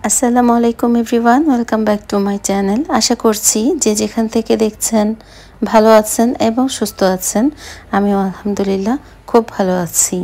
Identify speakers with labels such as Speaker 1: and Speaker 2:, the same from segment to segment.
Speaker 1: আসসালামু আলাইকুম everyone, welcome back to my channel. আশা করছি যে যেখান থেকে দেখছেন ভালো আছেন এবং সুস্থ আছেন। আমিও আলহামদুলিল্লাহ খুব ভালো আছি।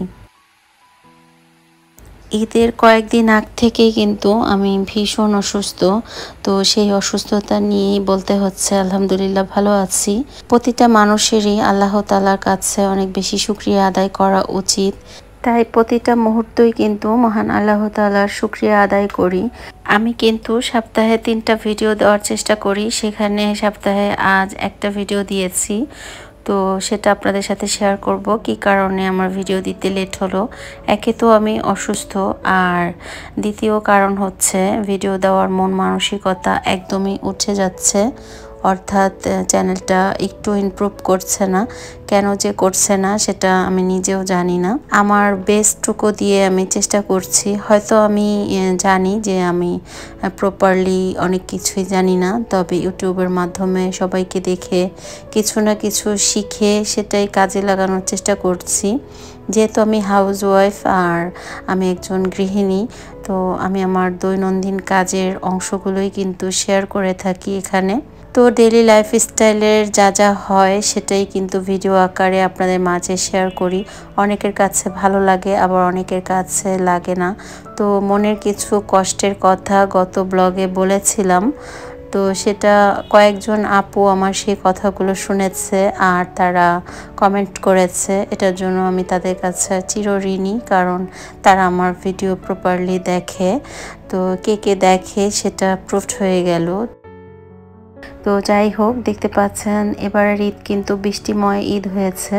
Speaker 1: ঈদের কয়েকদিন আগ থেকেই কিন্তু আমি ভীষণ অসুস্থ। তো সেই অসুস্থতা নিয়েই বলতে হচ্ছে আলহামদুলিল্লাহ ভালো আছি। প্রতিটা মানুষেরই আল্লাহ তাআলার কাছে অনেক বেশি শুকরিয়া আদায় করা উচিত। তাই প্রতিটা মুহূর্তই কিন্তু মহান আল্লাহ তাআলার শুকরিয়া আদায় করি। আমি কিন্তু সপ্তাহে 3টা ভিডিও দেওয়ার চেষ্টা করি, সেখানে সপ্তাহে আজ একটা ভিডিও দিয়েছি। তো সেটা আপনাদের সাথে শেয়ার করব কি কারণে আমার ভিডিও দিতে লেট হলো। একে তো আমি অসুস্থ, আর দ্বিতীয় কারণ হচ্ছে ভিডিও দেওয়ার মন মানসিকতা একদমই উঠে যাচ্ছে। অর্থাৎ চ্যানেলটা একটু ইমপ্রুভ করছে না। কেন যে করছে না সেটা আমি নিজেও জানি না। আমার বেস্টটুকু দিয়ে আমি চেষ্টা করছি। হয়তো আমি জানি যে আমি প্রপারলি অনেক কিছুই জানি না, তবে ইউটিউবের মাধ্যমে সবাইকে দেখে কিছু না কিছু শিখে সেটাই কাজে লাগানোর চেষ্টা করছি। যেহেতু আমি হাউস ওয়াইফ আর আমি একজন গৃহিণী, তো আমি আমার দৈনন্দিন কাজের অংশগুলোই কিন্তু শেয়ার করে থাকি এখানে। তো ডেইলি লাইফস্টাইলের যা যা হয় সেটাই কিন্তু ভিডিও আকারে আপনাদের মাঝে শেয়ার করি। অনেকের কাছে ভালো লাগে, আবার অনেকের কাছে লাগে না। তো মনের কিছু কষ্টের কথা গত ব্লগে বলেছিলাম, তো সেটা কয়েকজন আপু আমার সেই কথাগুলো শুনেছে আর তারা কমেন্ট করেছে। এটার জন্য আমি তাদের কাছে চিরঋণী, কারণ তারা আমার ভিডিও প্রপারলি দেখে। তো কে কে দেখে সেটা প্রুফড হয়ে গেল। তো যাই হোক, দেখতে পাচ্ছেন এবারের ঈদ কিন্তু বৃষ্টিময় ঈদ হয়েছে।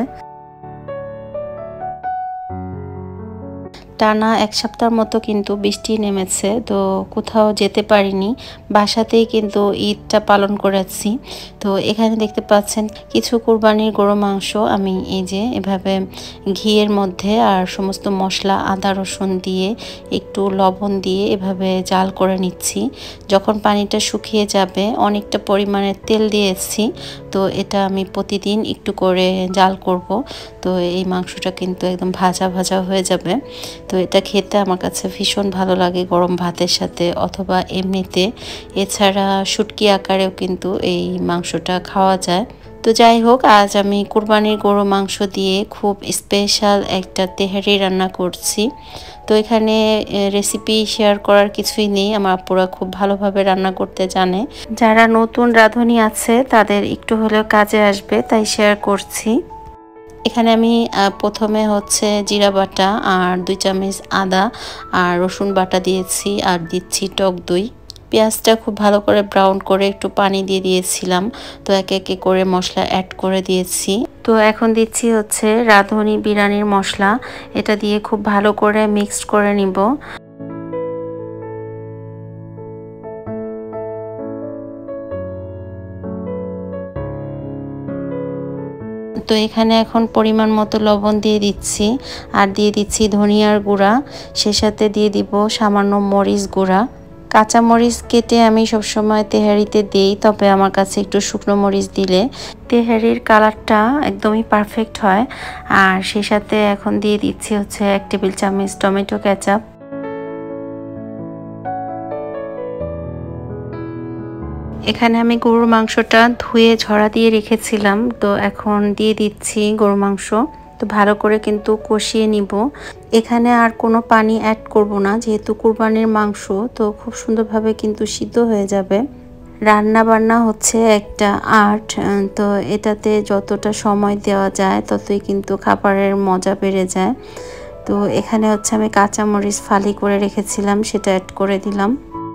Speaker 1: টানা 1 সপ্তাহের মতো কিন্তু বৃষ্টি নেমেছে, তো কোথাও যেতে পারিনি, বাসাতেই কিন্তু ঈদটা পালন করেছি। তো এখানে দেখতে পাচ্ছেন কিছু কুরবানির গরু মাংস আমি এই যে এভাবে ঘিয়ের মধ্যে আর সমস্ত মশলা আদা রসুন দিয়ে একটু লবণ দিয়ে এভাবে জাল করে নিচ্ছি। যখন পানিটা শুকিয়ে যাবে অনেকটা পরিমাণে তেল দিয়েছি। তো এটা আমি প্রতিদিন একটু করে জাল করব। তো এই মাংসটা কিন্তু একদম ভাজা ভাজা হয়ে যাবে। তো এটা খেতে আমার কাছে ভীষণ ভালো লাগে গরম ভাতের সাথে অথবা এমনিতে। এছাড়া শুটকি আকারেও কিন্তু এই মাংসটা খাওয়া যায়। তো যাই হোক, আজ আমি কুরবানির গরু মাংস দিয়ে খুব স্পেশাল একটা তেহারি রান্না করছি। তো এখানে রেসিপি শেয়ার করার কিছুই নেই, আমার আপুরা খুব ভালোভাবে রান্না করতে জানে। যারা নতুন রাঁধুনি আছে তাদের একটু হলেও কাজে আসবে, তাই শেয়ার করছি। এখানে আমি প্রথমে হচ্ছে জিরা বাটা আর 2 চামচ আদা আর রসুন বাটা দিয়েছি, আর দিচ্ছি টক দই। পেঁয়াজটা খুব ভালো করে ব্রাউন করে একটু পানি দিয়ে দিয়েছিলাম। তো একে একে করে মশলা অ্যাড করে দিয়েছি। তো এখন দিচ্ছি হচ্ছে রাঁধুনি বিরিয়ানির মশলা, এটা দিয়ে খুব ভালো করে মিক্সড করে নিব। তো এখানে এখন পরিমাণ মতো লবণ দিয়ে দিচ্ছি, আর দিয়ে দিচ্ছি ধনিয়ার গুঁড়া, সে সাথে দিয়ে দিব সামান্য মরিচ গুঁড়া। কাঁচা মরিচ কেটে আমি সবসময় তেহারিতে দেই, তবে আমার কাছে একটু শুকনো মরিচ দিলে তেহারির কালারটা একদমই পারফেক্ট হয়। আর সে সাথে এখন দিয়ে দিচ্ছি হচ্ছে 1 টেবিল চামচ টমেটো কেচাপ। এখানে আমি গরুর মাংসটা ধুয়ে ঝরা দিয়ে রেখেছিলাম, তো এখন দিয়ে দিচ্ছি গরুর মাংস। তো ভালো করে কিন্তু কষিয়ে নিব। এখানে আর কোনো পানি অ্যাড করব না, যেহেতু কুরবানির মাংস, তো খুব সুন্দরভাবে কিন্তু সিদ্ধ হয়ে যাবে। রান্না বান্না হচ্ছে একটা আর্ট, তো এটাতে যতটা সময় দেওয়া যায় ততই কিন্তু খাবারের মজা বেড়ে যায়। তো এখানে হচ্ছে আমি কাঁচামরিচ ফালি করে রেখেছিলাম, সেটা অ্যাড করে দিলাম।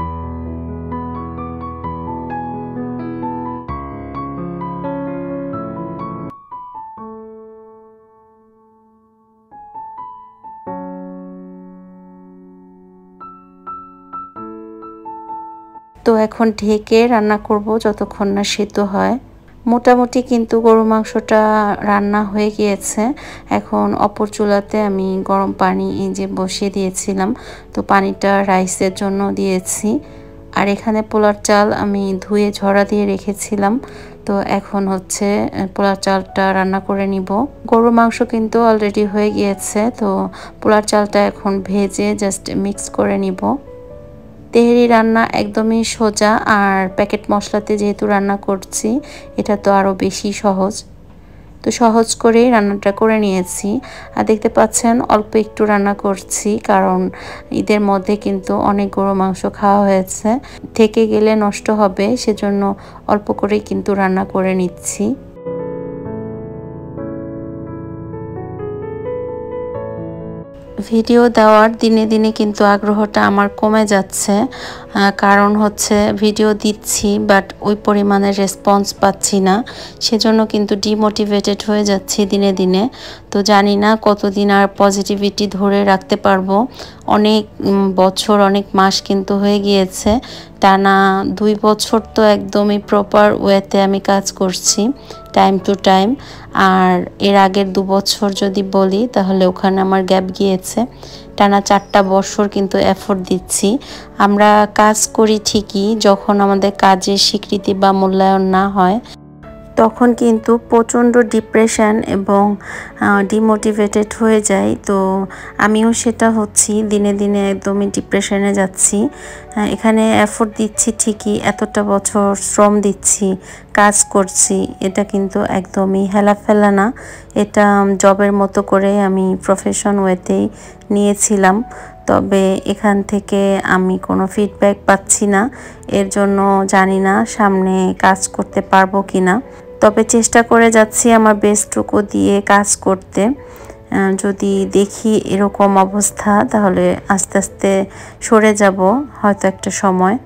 Speaker 1: তো এখন ঢেকে রান্না করব যতক্ষণ না সিদ্ধ হয়। মোটামুটি কিন্তু গরু মাংসটা রান্না হয়ে গিয়েছে। এখন অপর চুলাতে আমি গরম পানি এই যে বসিয়ে দিয়েছিলাম, তো পানিটা রাইসের জন্য দিয়েছি। আর এখানে পোলার চাল আমি ধুয়ে ঝরা দিয়ে রেখেছিলাম। তো এখন হচ্ছে পোলার চালটা রান্না করে নিব। গরু মাংস কিন্তু অলরেডি হয়ে গিয়েছে, তো পোলার চালটা এখন ভেজে জাস্ট মিক্স করে নিব। তেহেরি রান্না একদমই সোজা, আর প্যাকেট মশলাতে যেহেতু রান্না করছি এটা তো আরও বেশি সহজ। তো সহজ করেই রান্নাটা করে নিয়েছি। আর দেখতে পাচ্ছেন অল্প একটু রান্না করছি, কারণ ঈদের মধ্যে কিন্তু অনেক গরু মাংস খাওয়া হয়েছে, থেকে গেলে নষ্ট হবে, সেজন্য অল্প করেই কিন্তু রান্না করে নিচ্ছি। ভিডিও দেওয়ার দিনে দিনে কিন্তু আগ্রহটা আমার কমে যাচ্ছে, কারণ হচ্ছে ভিডিও দিচ্ছি বাট ওই পরিমাণে রেসপন্স পাচ্ছি না, সেজন্য কিন্তু ডিমোটিভেটেড হয়ে যাচ্ছি দিনে দিনে। তো জানি না কতদিন আর পজিটিভিটি ধরে রাখতে পারবো। অনেক বছর অনেক মাস কিন্তু হয়ে গিয়েছে, টানা 2 বছর তো একদমই প্রপার ওয়েতে আমি কাজ করছি টাইম টু টাইম। আর এর আগের 2 বছর যদি বলি তাহলে ওখানে আমার গ্যাপ গিয়েছে। টানা 4টা বছর কিন্তু এফোর্ট দিচ্ছি। আমরা কাজ করি ঠিকই, যখন আমাদের কাজের স্বীকৃতি বা মূল্যায়ন না হয় তখন কিন্তু প্রচণ্ড ডিপ্রেশন এবং ডিমোটিভেটেড হয়ে যায়। তো আমিও সেটা হচ্ছি, দিনে দিনে একদমই ডিপ্রেশনে যাচ্ছি। এখানে এফোর্ট দিচ্ছি ঠিকই, এতটা বছর শ্রম দিচ্ছি, কাজ করছি, এটা কিন্তু একদমই হেলাফেলা না। এটা জবের মতো করে আমি প্রফেশন ওয়েতেই নিয়েছিলাম। তবে এখান থেকে আমি কোনো ফিডব্যাক পাচ্ছি না, এর জন্য জানি না সামনে কাজ করতে পারবো কি না। তবে চেষ্টা করে যাচ্ছি আমার বেস্টটুকু দিয়ে কাজ করতে। যদি দেখি এরকম অবস্থা তাহলে আস্তে আস্তে সরে যাব হয়তো একটা সময়।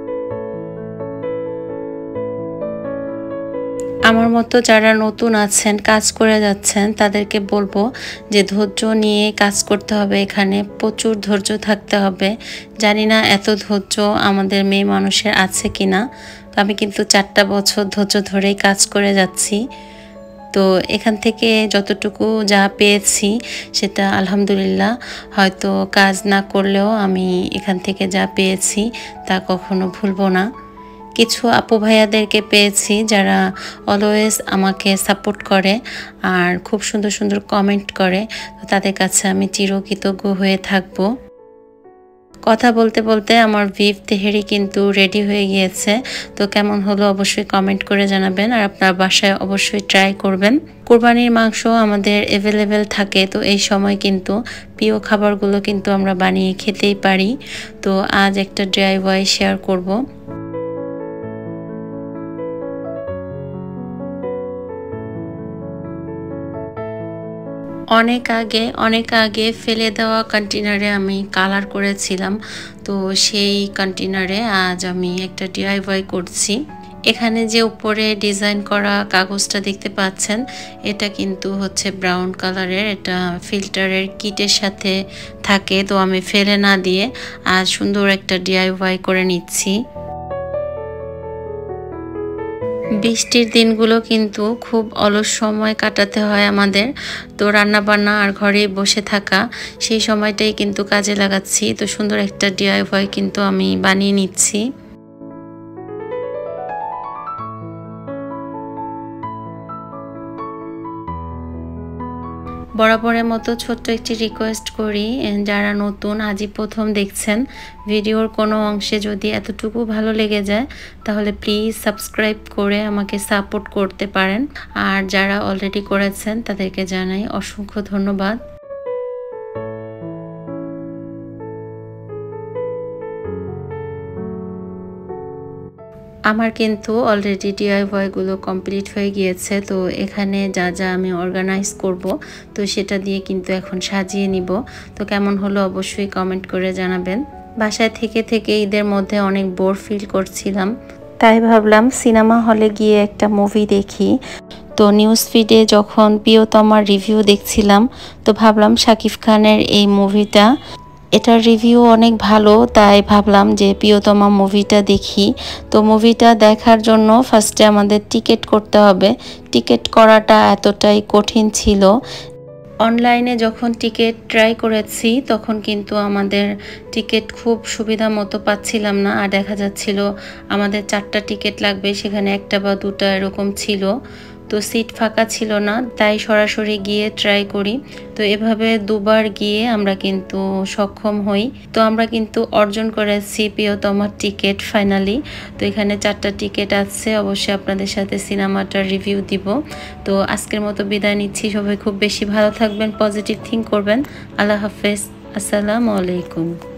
Speaker 1: আমার মতো যারা নতুন আছেন, কাজ করে যাচ্ছেন, তাদেরকে বলবো যে ধৈর্য নিয়ে কাজ করতে হবে। এখানে প্রচুর ধৈর্য থাকতে হবে। জানি না এত ধৈর্য আমাদের মেয়ে মানুষের আছে কিনা। আমি কিন্তু 4টা বছর ধৈর্য ধরেই কাজ করে যাচ্ছি। তো এখান থেকে যতটুকু যা পেয়েছি সেটা আলহামদুলিল্লাহ। হয়তো কাজ না করলেও আমি এখান থেকে যা পেয়েছি তা কখনো ভুলবো না। কিছু আপু ভাইয়াদেরকে পেয়েছি যারা অলওয়েজ আমাকে সাপোর্ট করে আর খুব সুন্দর সুন্দর কমেন্ট করে। তাদের কাছে আমি চিরকৃতজ্ঞ হয়ে থাকবো। কথা বলতে বলতে আমার বিফ তেহেরি কিন্তু রেডি হয়ে গিয়েছে। তো কেমন হলো অবশ্যই কমেন্ট করে জানাবেন, আর আপনার বাসায় অবশ্যই ট্রাই করবেন। কোরবানির মাংস আমাদের অ্যাভেলেবেল থাকে, তো এই সময় কিন্তু প্রিয় খাবারগুলো কিন্তু আমরা বানিয়ে খেতেই পারি। তো আজ একটা DIY শেয়ার করব। অনেক আগে ফেলে দেওয়া কন্টেনারে আমি কালার করেছিলাম, তো সেই কন্টেনারে আজ আমি একটা DIY করছি। এখানে যে উপরে ডিজাইন করা কাগজটা দেখতে পাচ্ছেন, এটা কিন্তু হচ্ছে ব্রাউন কালারের, এটা ফিল্টারের কিটের সাথে থাকে। তো আমি ফেলে না দিয়ে আজ সুন্দর একটা DIY করে নিচ্ছি। বৃষ্টির দিনগুলো কিন্তু খুব অলস সময় কাটাতে হয় আমাদের। তো রান্না বান্না আর ঘরে বসে থাকা, সেই সময়টাই কিন্তু কাজে লাগাচ্ছি। তো সুন্দর একটা DIY কিন্তু আমি বানিয়ে নিচ্ছি। বরাবরের মতো ছোট্ট একটি রিকোয়েস্ট করি, যারা নতুন আজই প্রথম দেখছেন, ভিডিওর কোনো অংশে যদি এতটুকু ভালো লেগে যায় তাহলে প্লিজ সাবস্ক্রাইব করে আমাকে সাপোর্ট করতে পারেন। আর যারা অলরেডি করেছেন তাদেরকে জানাই অসংখ্য ধন্যবাদ। আমার কিন্তু অলরেডি DIY গুলো কমপ্লিট হয়ে গিয়েছে। তো এখানে যা যা আমি অর্গানাইজ করব, তো সেটা দিয়ে কিন্তু এখন সাজিয়ে নিব। তো কেমন হলো অবশ্যই কমেন্ট করে জানাবেন। বাসায় থেকে থেকে ঈদের মধ্যে অনেক বোর ফিল করছিলাম, তাই ভাবলাম সিনেমা হলে গিয়ে একটা মুভি দেখি। তো নিউজ ফিডে যখন প্রিয়তমার রিভিউ দেখছিলাম, তো ভাবলাম শাকিব খানের এই মুভিটা, এটার রিভিউ অনেক ভালো, তাই ভাবলাম যে প্রিয়তমা মুভিটা দেখি। তো মুভিটা দেখার জন্য ফার্স্টে আমাদের টিকিট করতে হবে। টিকিট করাটা এতটাই কঠিন ছিল। অনলাইনে যখন টিকিট ট্রাই করেছি তখন কিন্তু আমাদের টিকিট খুব সুবিধা মতো পাচ্ছিলাম না, আর দেখা যাচ্ছিল আমাদের 4টা টিকিট লাগবে, সেখানে 1টা বা 2টা এরকম ছিল। তো সিট ফাঁকা ছিল না, তাই সরাসরি গিয়ে ট্রাই করি। তো এভাবে দুবার গিয়ে আমরা কিন্তু সক্ষম হই। তো আমরা কিন্তু অর্জন করেছি প্রিয়তম টিকিট ফাইনালি। তো এখানে 4টা টিকিট আছে, অবশ্যই আপনাদের সাথে সিনেমাটার রিভিউ দিব। তো আজকের মতো বিদায় নিচ্ছি। সবাই খুব বেশি ভালো থাকবেন, পজিটিভ থিঙ্ক করবেন। আল্লাহ হাফেজ, আসসালামু আলাইকুম।